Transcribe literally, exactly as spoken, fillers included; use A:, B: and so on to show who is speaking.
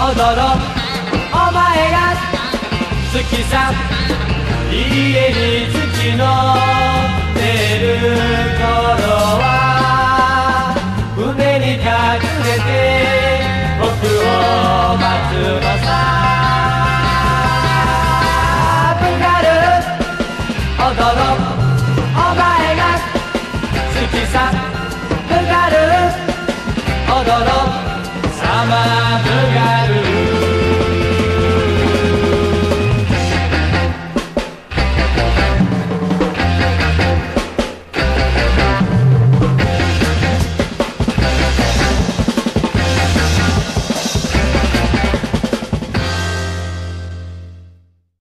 A: 踊ろうお前が好きさ家に月の出る頃は船に隠れて僕を待つのさブガル踊ろうお前が好きさブガル踊ろうサマーブガル